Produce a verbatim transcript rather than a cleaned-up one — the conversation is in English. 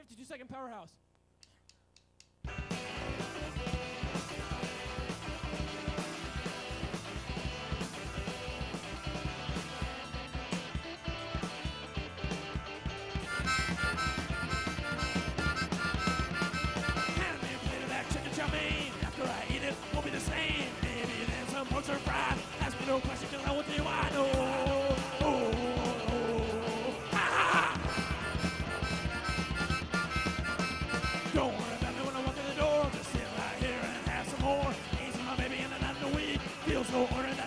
fifty-two second powerhouse. Chow mein. After I eat it, won't be the same. Maybe then some folks are fried. Ask me no question, cause I want to I know. Oh, oh, oh, ha, ha. Don't worry about me when I walk in the door. Just sit right here and have some more. Ain't seen my baby in the night of the week. Feels so ordinary.